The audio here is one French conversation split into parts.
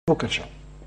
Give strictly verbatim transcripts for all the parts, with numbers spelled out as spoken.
Bokacha.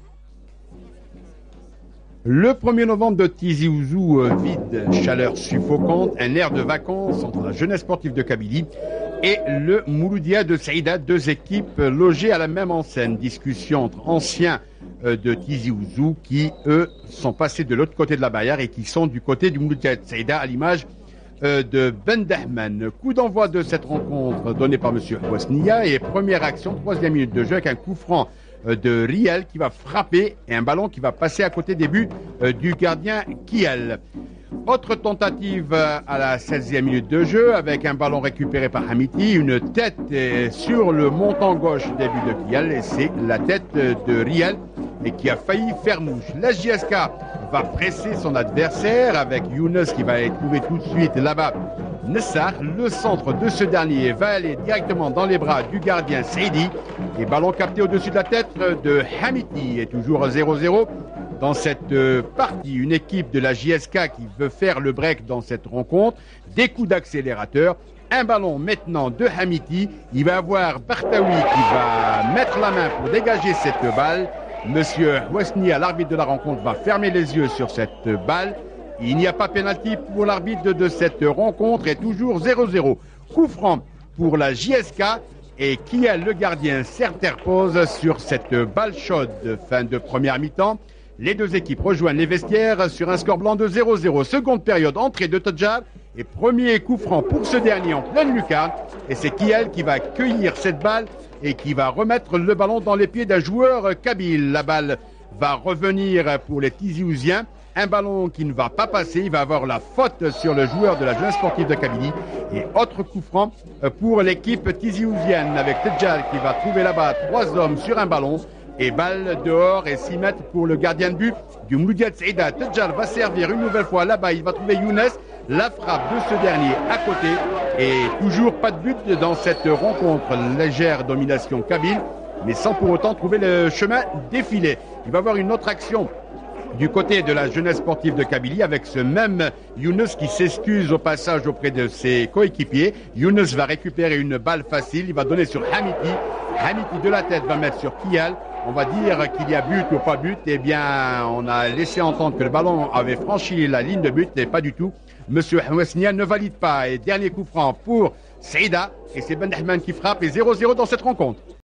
Le premier novembre de Tizi Ouzou, euh, vide, chaleur suffocante, un air de vacances entre la jeunesse sportive de Kabylie et le Mouloudia de Saïda, deux équipes logées à la même enseigne. Discussion entre anciens euh, de Tizi Ouzou qui, eux, sont passés de l'autre côté de la barrière et qui sont du côté du Mouloudia de Saïda à l'image euh, de Ben Dahman. Coup d'envoi de cette rencontre donné par M. Houesnia et première action, troisième minute de jeu avec un coup franc de Riel qui va frapper et un ballon qui va passer à côté des buts euh, du gardien Kiel. Autre tentative à la seizième minute de jeu avec un ballon récupéré par Hamiti, une tête sur le montant gauche des buts de Kiel et c'est la tête de Riel et qui a failli faire mouche. La J S K va presser son adversaire avec Younes qui va aller trouver tout de suite là-bas Nessar. Le centre de ce dernier va aller directement dans les bras du gardien Seidi et ballon capté au-dessus de la tête de Hamiti. Et toujours zéro zéro dans cette partie. Une équipe de la J S K qui veut faire le break dans cette rencontre. Des coups d'accélérateur. Un ballon maintenant de Hamiti. Il va avoir Bartaoui qui va mettre la main pour dégager cette balle. Monsieur Houesnia, l'arbitre de la rencontre, va fermer les yeux sur cette balle. Il n'y a pas pénalty pour l'arbitre de cette rencontre et toujours zéro zéro. Coup franc pour la J S K et Kiel, le gardien, s'interpose sur cette balle chaude de fin de première mi-temps. Les deux équipes rejoignent les vestiaires sur un score blanc de zéro zéro. Seconde période, entrée de Tadjar et premier coup franc pour ce dernier en pleine lucarne. Et c'est Kiel qui va cueillir cette balle et qui va remettre le ballon dans les pieds d'un joueur kabyle. La balle va revenir pour les Tizi-Ouziens. Un ballon qui ne va pas passer, il va avoir la faute sur le joueur de la jeunesse sportive de Kabylie. Et autre coup franc pour l'équipe tizi-ouzienne avec Tedjal qui va trouver là-bas trois hommes sur un ballon. Et balle dehors et six mètres pour le gardien de but du Mouloudia de Saïda. Tedjal va servir une nouvelle fois là-bas, il va trouver Younes. La frappe de ce dernier à côté. Et toujours pas de but dans cette rencontre. Légère domination kabyle, mais sans pour autant trouver le chemin défilé. Il va y avoir une autre action du côté de la jeunesse sportive de Kabylie avec ce même Younes qui s'excuse au passage auprès de ses coéquipiers. Younes va récupérer une balle facile, il va donner sur Hamiti. Hamiti de la tête va mettre sur Kiel. On va dire qu'il y a but ou pas but. Eh bien, on a laissé entendre que le ballon avait franchi la ligne de but, et pas du tout. Monsieur Houesnia ne valide pas. Et dernier coup franc pour Saïda. Et c'est Ben Dahman qui frappe et zéro zéro dans cette rencontre.